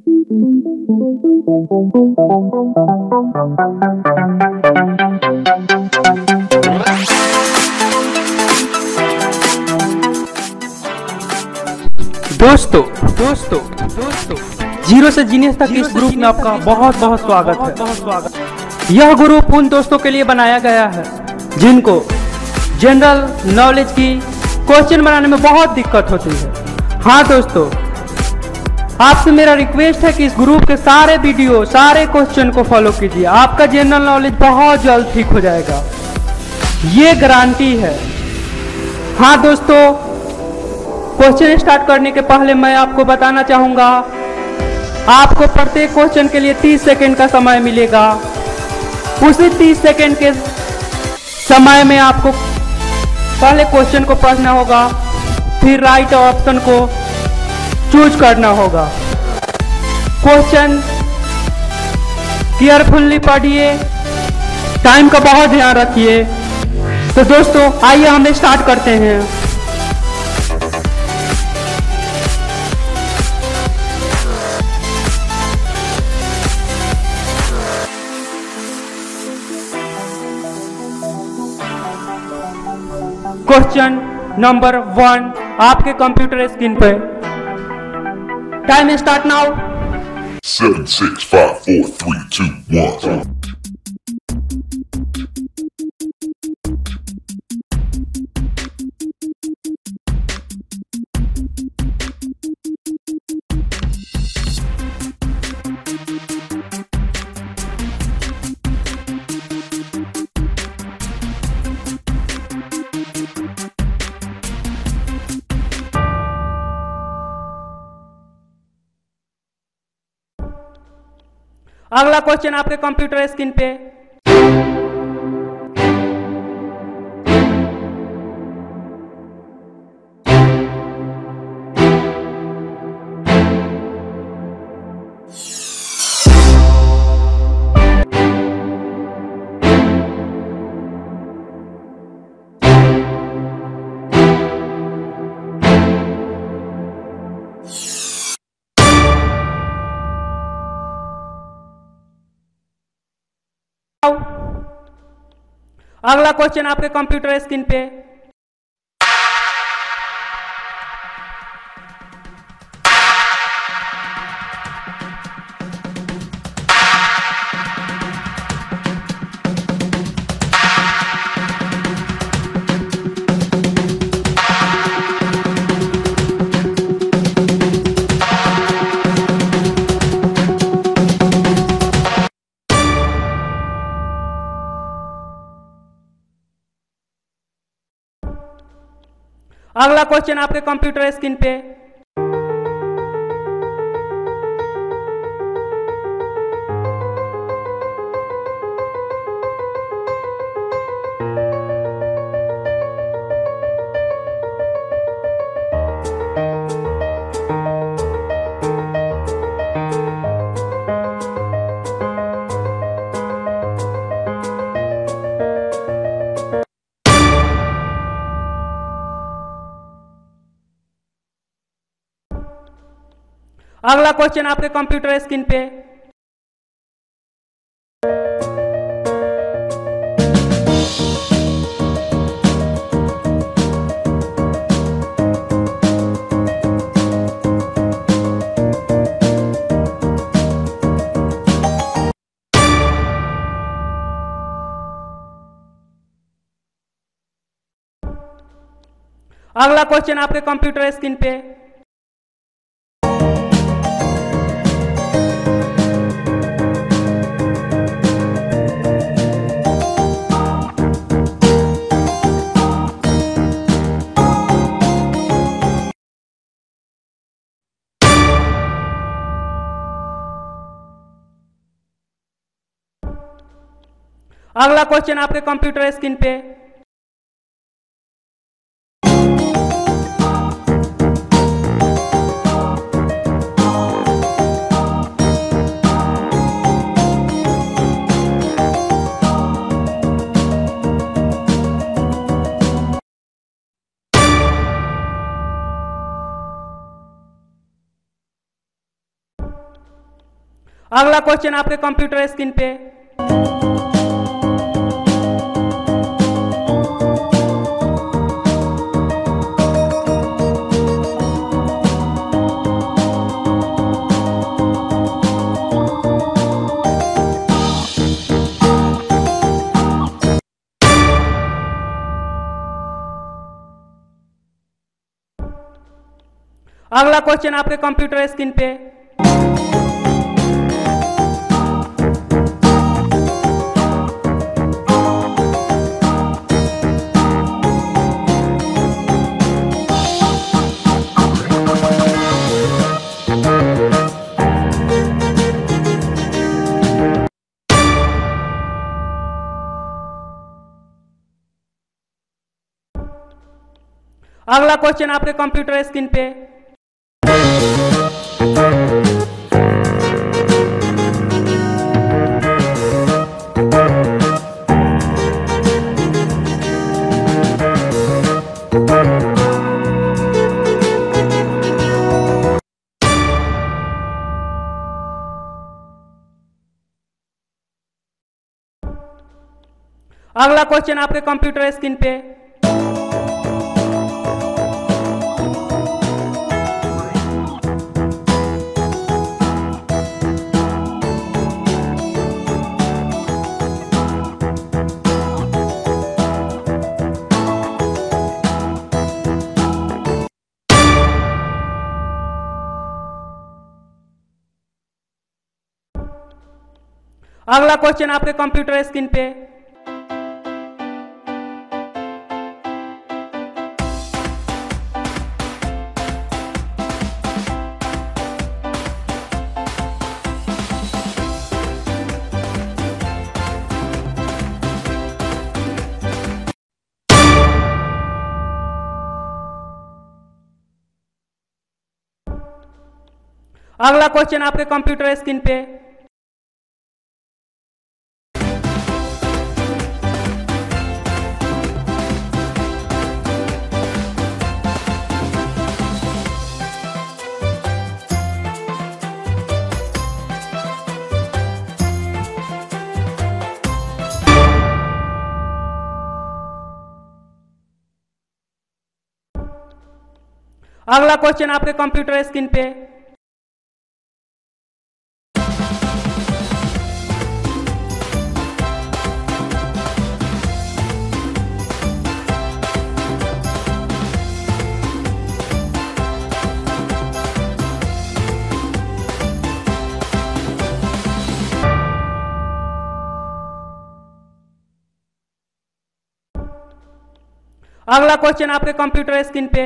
दोस्तों दोस्तों दोस्तों जीरो से जीनियस तक इस ग्रुप में आपका बहुत बहुत स्वागत है। यह ग्रुप उन दोस्तों के लिए बनाया गया है जिनको जनरल नॉलेज की क्वेश्चन बनाने में बहुत दिक्कत होती है। हाँ दोस्तों, आपसे मेरा रिक्वेस्ट है कि इस ग्रुप के सारे वीडियो सारे क्वेश्चन को फॉलो कीजिए। आपका जनरल नॉलेज बहुत जल्द ठीक हो जाएगा, ये गारंटी है। हाँ दोस्तों, क्वेश्चन स्टार्ट करने के पहले मैं आपको बताना चाहूंगा, आपको प्रत्येक क्वेश्चन के लिए 30 सेकंड का समय मिलेगा। उसी 30 सेकंड के समय में आपको पहले क्वेश्चन को पढ़ना होगा, फिर राइट ऑप्शन को चूज करना होगा। क्वेश्चन केयरफुली पढ़िए, टाइम का बहुत ध्यान रखिए। तो दोस्तों आइए हम स्टार्ट करते हैं। क्वेश्चन नंबर 1 आपके कंप्यूटर स्क्रीन पे। Time start now. 7, 6, 5, 4, 3, 2, 1. अगला क्वेश्चन आपके कंप्यूटर स्क्रीन पे। अगला क्वेश्चन आपके कंप्यूटर स्क्रीन पे। अगला क्वेश्चन आपके कंप्यूटर स्क्रीन पे। अगला क्वेश्चन आपके कंप्यूटर स्क्रीन पे। अगला क्वेश्चन आपके कंप्यूटर स्क्रीन पे। अगला क्वेश्चन आपके कंप्यूटर स्क्रीन पे। अगला क्वेश्चन आपके कंप्यूटर स्क्रीन पे। अगला क्वेश्चन आपके कंप्यूटर स्क्रीन पे। अगला क्वेश्चन आपके कंप्यूटर स्क्रीन पे। अगला क्वेश्चन आपके कंप्यूटर स्क्रीन पे। अगला क्वेश्चन आपके कंप्यूटर स्क्रीन पे। अगला क्वेश्चन आपके कंप्यूटर स्क्रीन पे। अगला क्वेश्चन आपके कंप्यूटर स्क्रीन पे। अगला क्वेश्चन आपके कंप्यूटर स्क्रीन पे।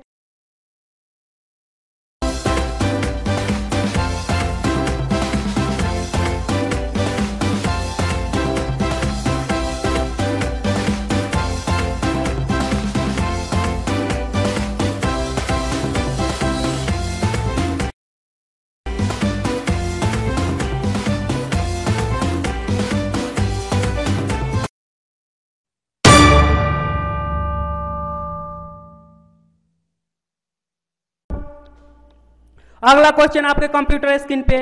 अगला क्वेश्चन आपके कंप्यूटर स्क्रीन पे।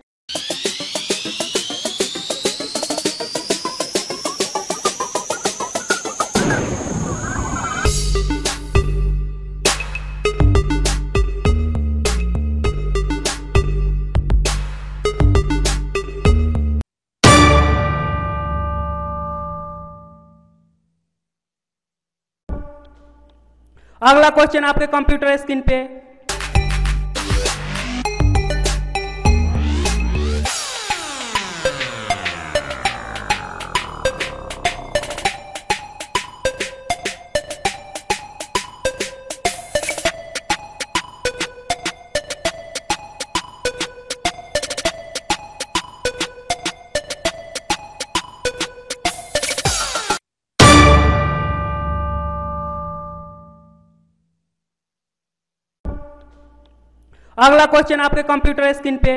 अगला क्वेश्चन आपके कंप्यूटर स्क्रीन पे। अगला क्वेश्चन आपके कंप्यूटर स्क्रीन पे।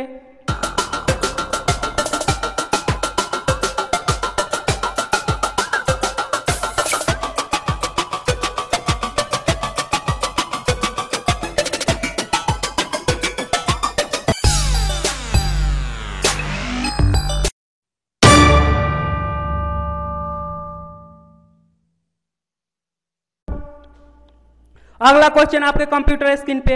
अगला क्वेश्चन आपके कंप्यूटर स्क्रीन पे।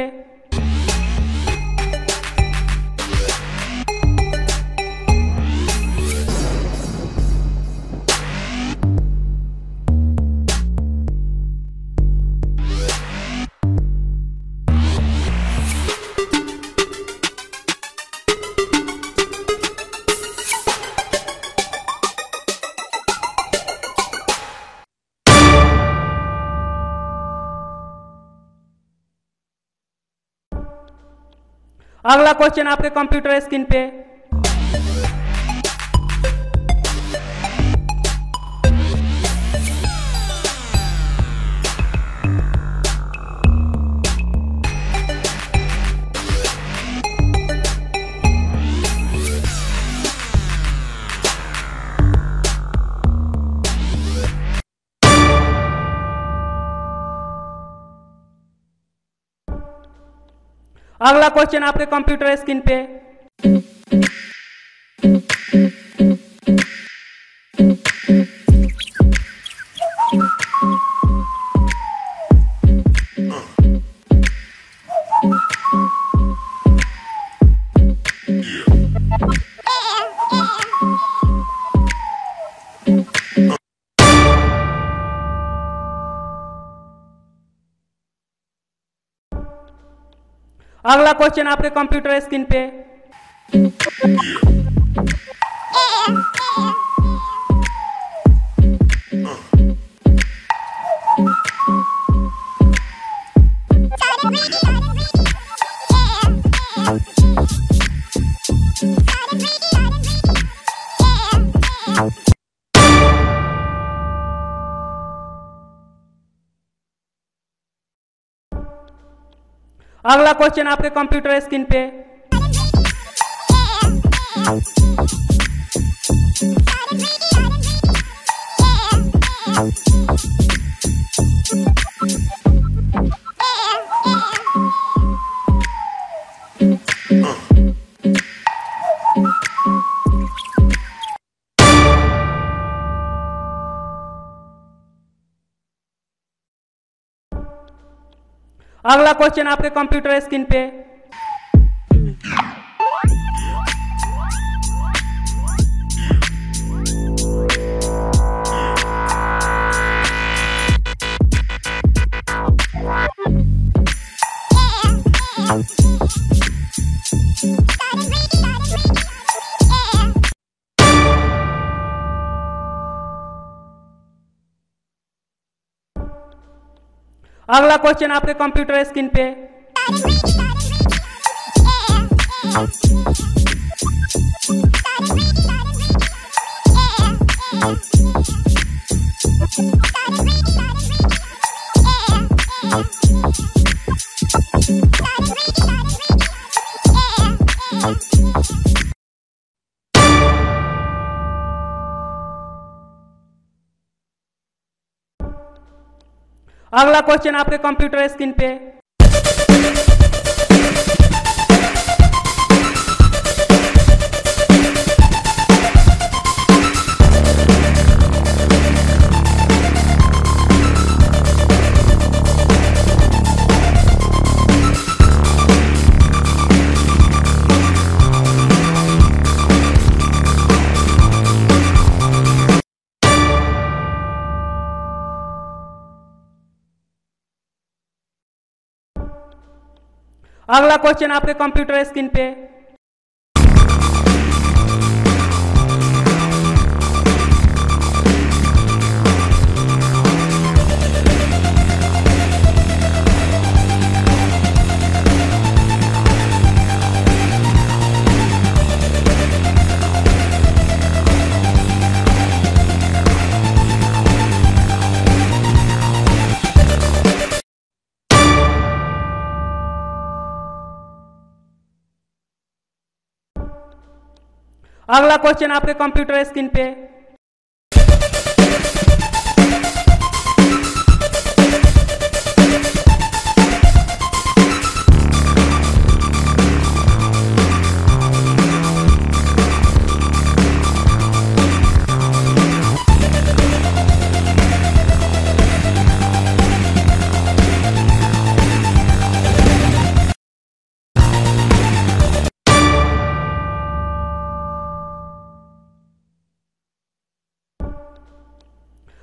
अगला क्वेश्चन आपके कंप्यूटर स्क्रीन पे। अगला क्वेश्चन आपके कंप्यूटर स्क्रीन पे। अगला क्वेश्चन आपके कंप्यूटर स्क्रीन पे। अगला क्वेश्चन आपके कंप्यूटर स्क्रीन पे। अगला क्वेश्चन आपके कंप्यूटर स्क्रीन पे। अगला क्वेश्चन आपके कंप्यूटर स्क्रीन पे। अगला क्वेश्चन आपके कंप्यूटर स्क्रीन पे। अगला क्वेश्चन आपके कंप्यूटर स्क्रीन पे। अगला क्वेश्चन आपके कंप्यूटर स्क्रीन पे।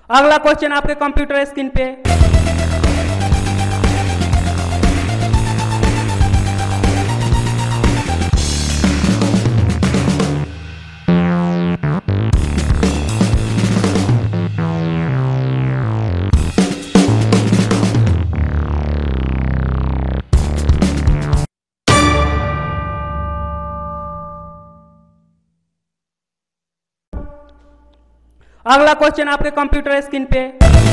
अगला क्वेश्चन आपके कंप्यूटर स्क्रीन पे। अगला क्वेश्चन आपके कंप्यूटर स्क्रीन पे।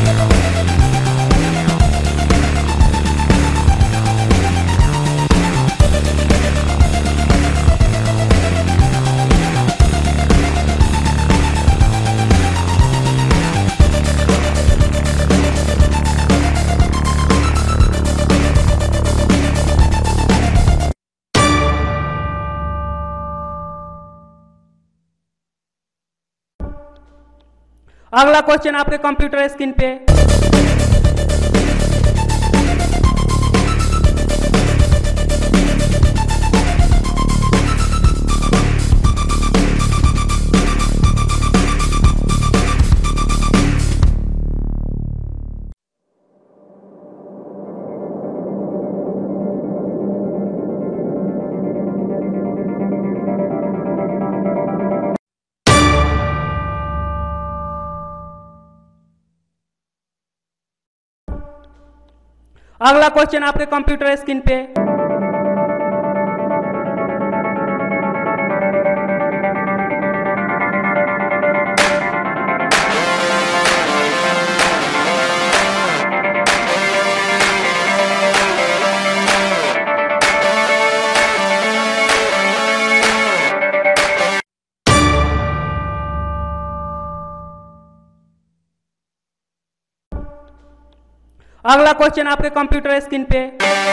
अगला क्वेश्चन आपके कंप्यूटर स्क्रीन पे। अगला क्वेश्चन आपके कंप्यूटर स्क्रीन पे। अगला क्वेश्चन आपके कंप्यूटर स्क्रीन पे।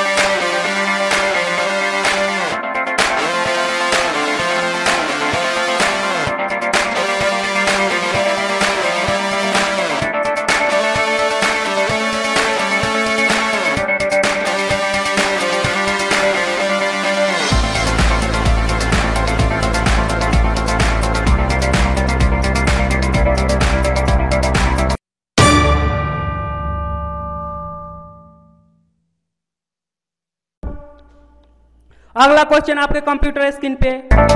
अगला क्वेश्चन आपके कंप्यूटर स्क्रीन पे।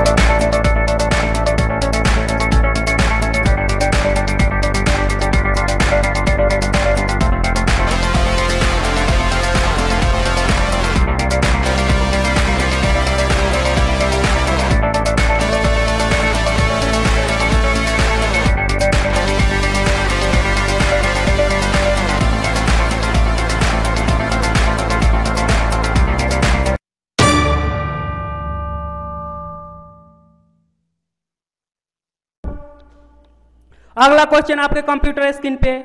अगला क्वेश्चन आपके कंप्यूटर स्क्रीन पे।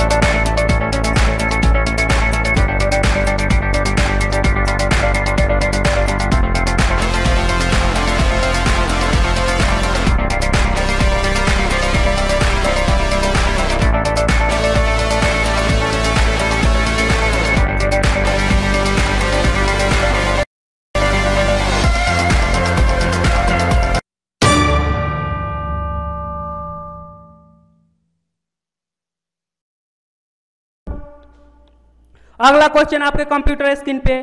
अगला क्वेश्चन आपके कंप्यूटर स्क्रीन पे।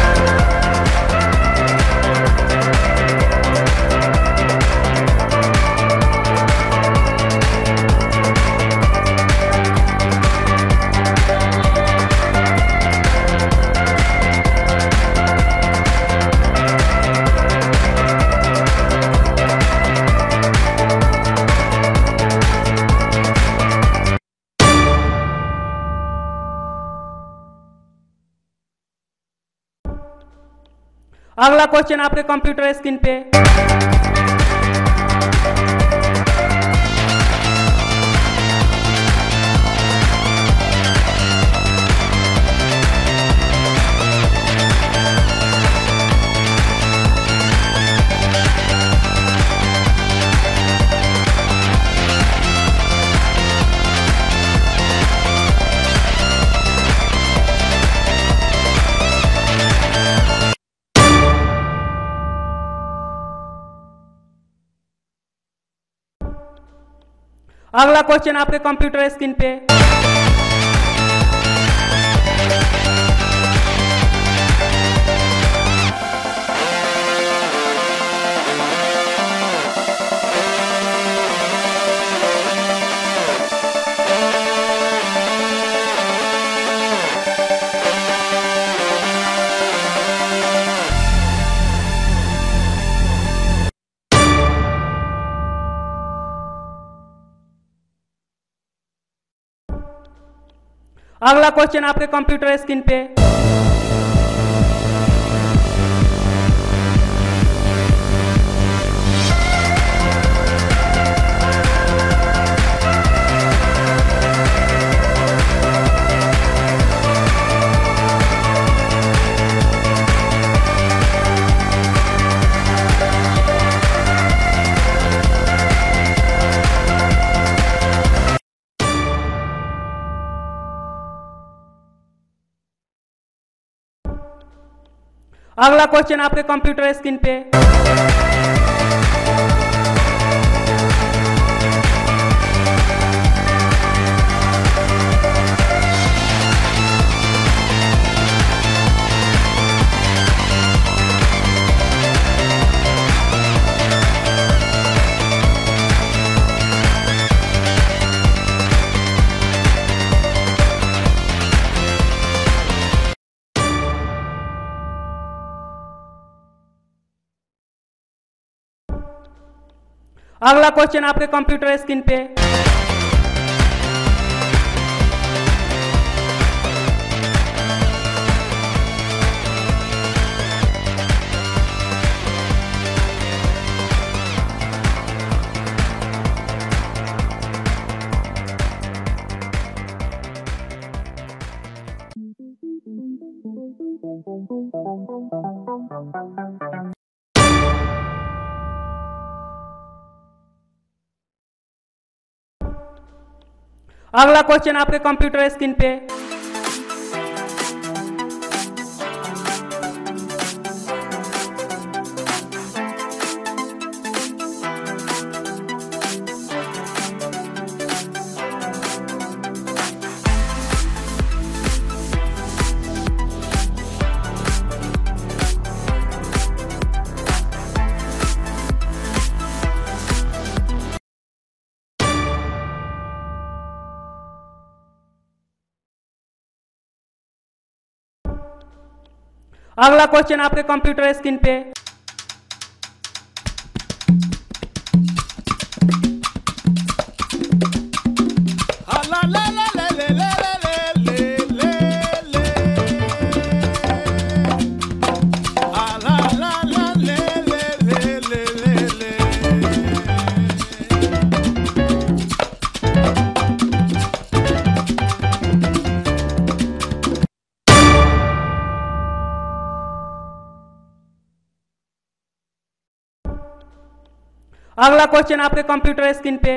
अगला क्वेश्चन आपके कंप्यूटर स्क्रीन पे। अगला क्वेश्चन आपके कंप्यूटर स्क्रीन पे। अगला क्वेश्चन आपके कंप्यूटर स्क्रीन पे। अगला क्वेश्चन आपके कंप्यूटर स्क्रीन पे। अगला क्वेश्चन आपके कंप्यूटर स्क्रीन पे। अगला क्वेश्चन आपके कंप्यूटर स्क्रीन पे। अगला क्वेश्चन आपके कंप्यूटर स्क्रीन पे। अगला क्वेश्चन आपके कंप्यूटर स्क्रीन पे।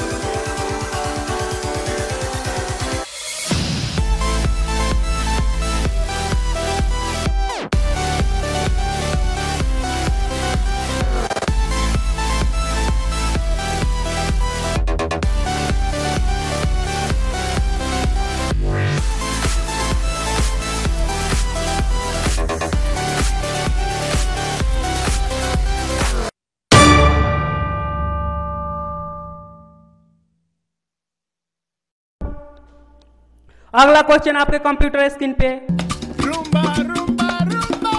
अगला क्वेश्चन आपके कंप्यूटर स्क्रीन पे। रूम्बा रूम्बा रूम्बा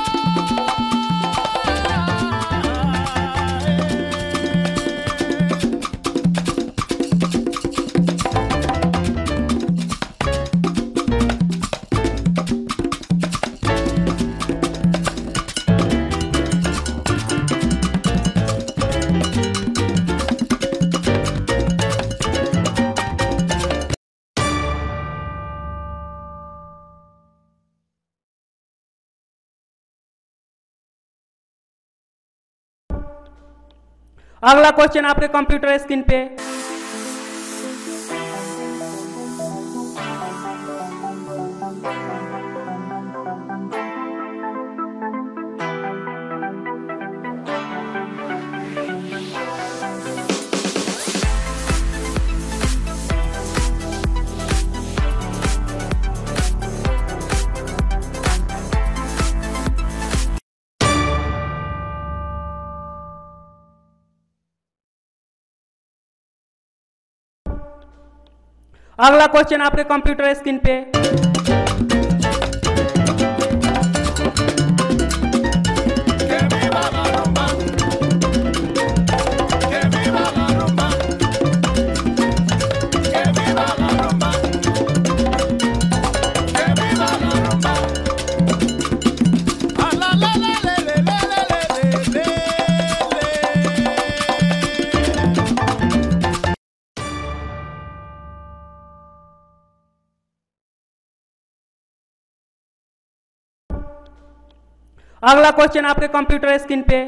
अगला क्वेश्चन आपके कंप्यूटर स्क्रीन पे। अगला क्वेश्चन आपके कंप्यूटर स्क्रीन पे। अगला क्वेश्चन आपके कंप्यूटर स्क्रीन पे।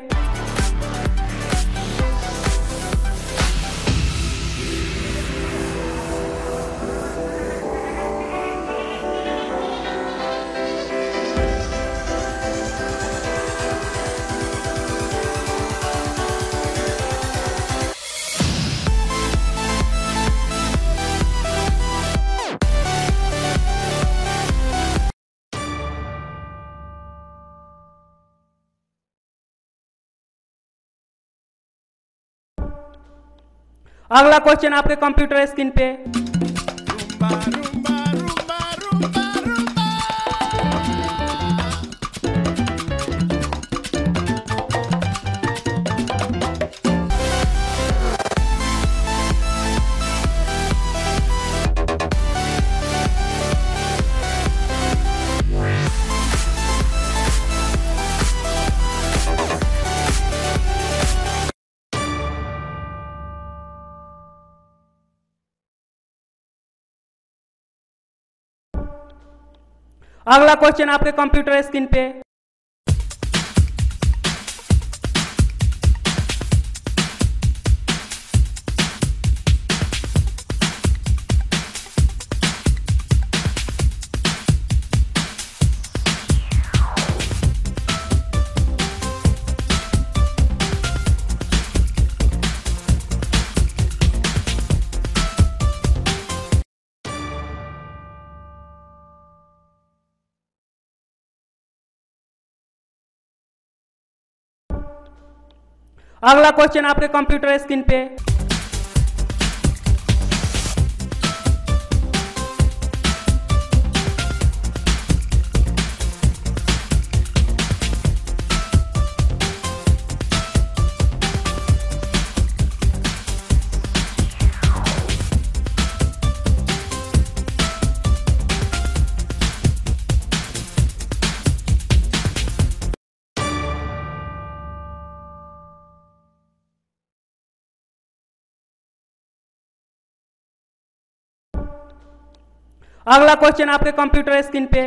अगला क्वेश्चन आपके कंप्यूटर स्क्रीन पे। Rumba, rumba, rumba, rumba, अगला क्वेश्चन आपके कंप्यूटर स्क्रीन पे। अगला क्वेश्चन आपके कंप्यूटर स्क्रीन पे। अगला क्वेश्चन आपके कंप्यूटर स्क्रीन पे।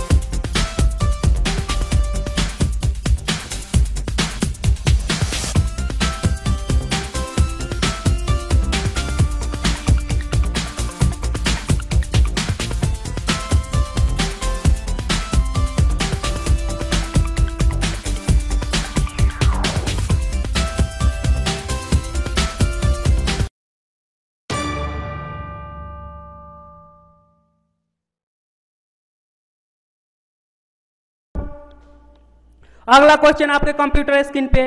अगला क्वेश्चन आपके कंप्यूटर स्क्रीन पे।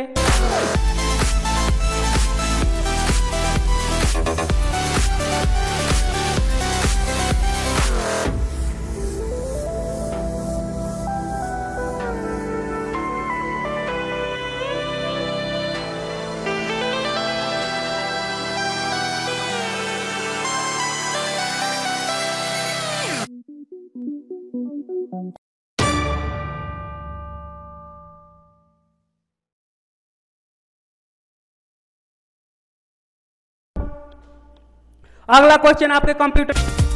अगला क्वेश्चन आपके कंप्यूटर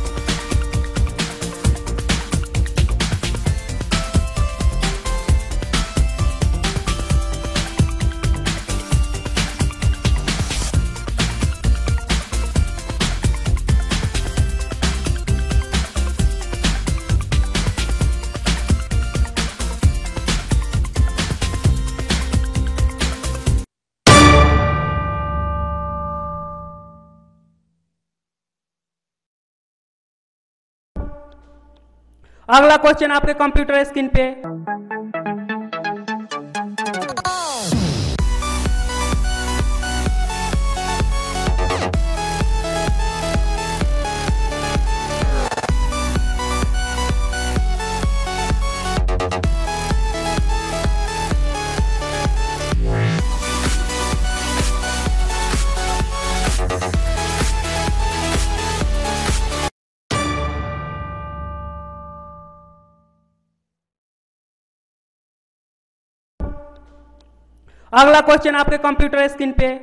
अगला क्वेश्चन आपके कंप्यूटर स्क्रीन पे। अगला क्वेश्चन आपके कंप्यूटर स्क्रीन पे।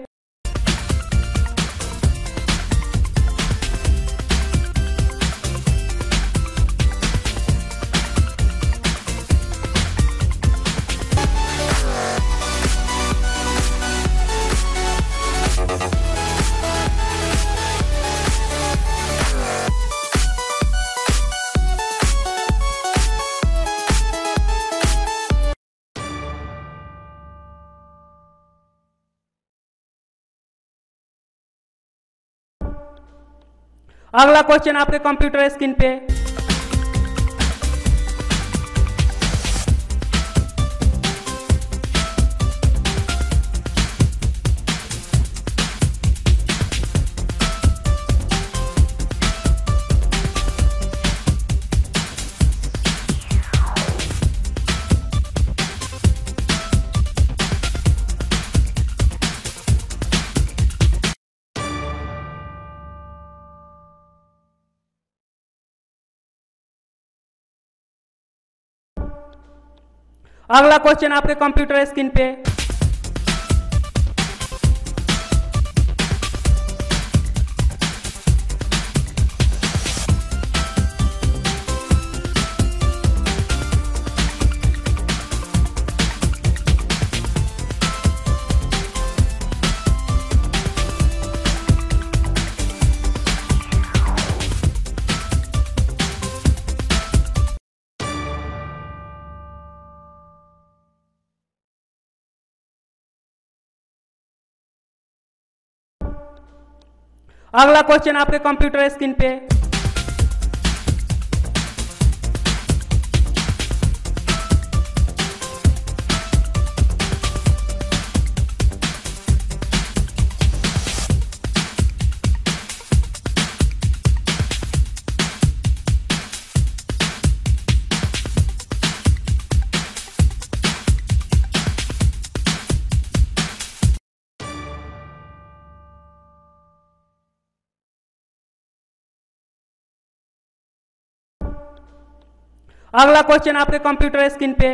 अगला क्वेश्चन आपके कंप्यूटर स्क्रीन पे। अगला क्वेश्चन आपके कंप्यूटर स्क्रीन पे। अगला क्वेश्चन आपके कंप्यूटर स्क्रीन पे। अगला क्वेश्चन आपके कंप्यूटर स्क्रीन पे।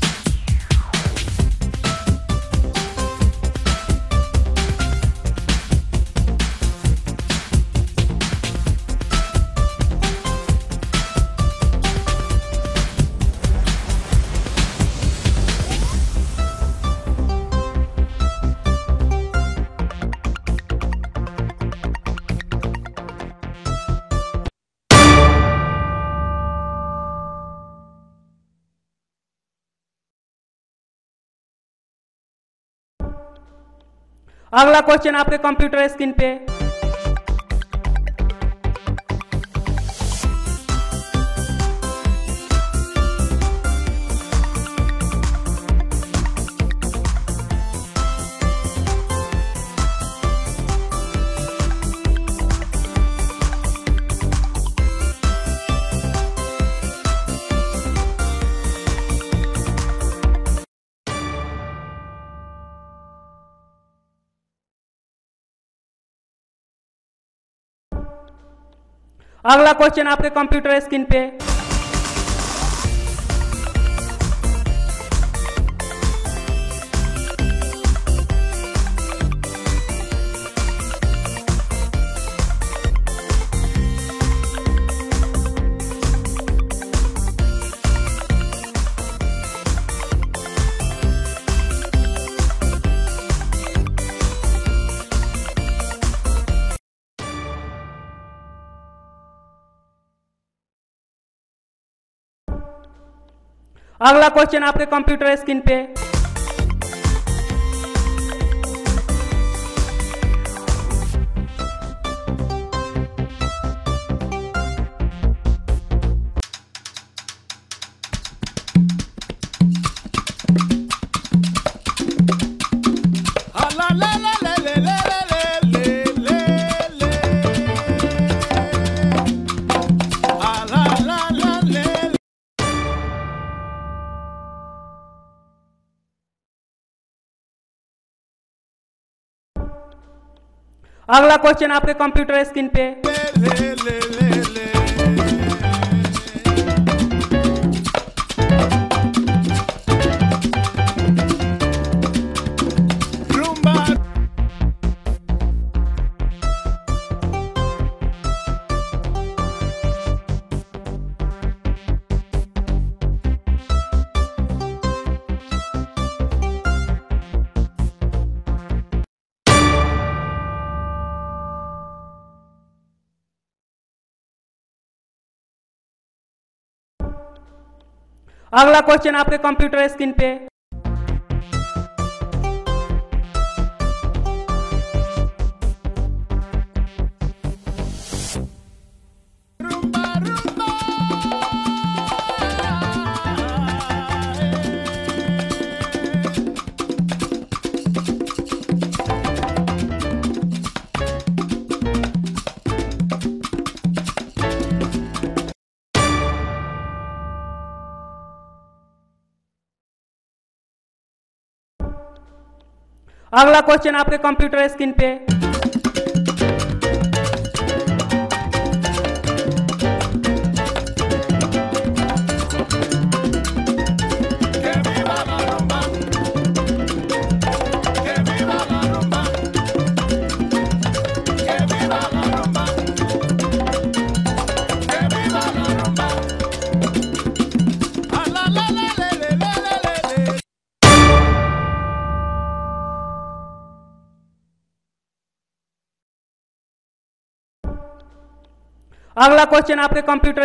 अगला क्वेश्चन आपके कंप्यूटर स्क्रीन पे। अगला क्वेश्चन आपके कंप्यूटर स्क्रीन पे। अगला क्वेश्चन आपके कंप्यूटर स्क्रीन पे। अगला क्वेश्चन आपके कंप्यूटर स्क्रीन पे। अगला क्वेश्चन आपके कंप्यूटर स्क्रीन पे। अगला क्वेश्चन आपके कंप्यूटर स्क्रीन पे। अगला क्वेश्चन आपके कंप्यूटर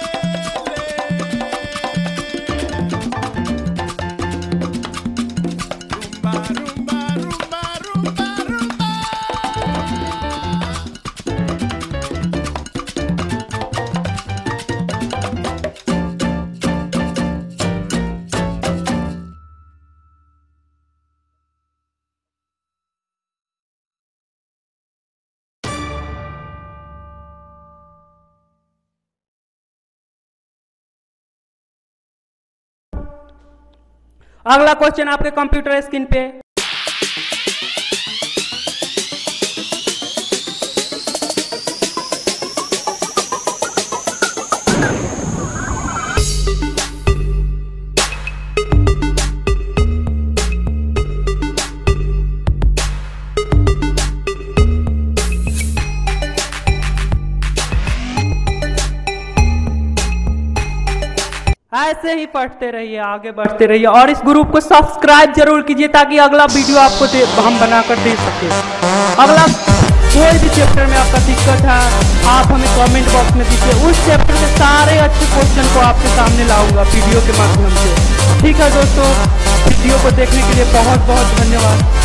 अगला क्वेश्चन आपके कंप्यूटर स्क्रीन पे। ऐसे ही पढ़ते रहिए, आगे बढ़ते रहिए और इस ग्रुप को सब्सक्राइब जरूर कीजिए ताकि अगला वीडियो आपको हम बनाकर दे सके। अगला कोई भी चैप्टर में आपका दिक्कत है आप हमें कमेंट बॉक्स में दीजिए, उस चैप्टर के सारे अच्छे क्वेश्चन को आपके सामने लाऊंगा वीडियो के माध्यम से। ठीक है दोस्तों, वीडियो को देखने के लिए बहुत बहुत धन्यवाद।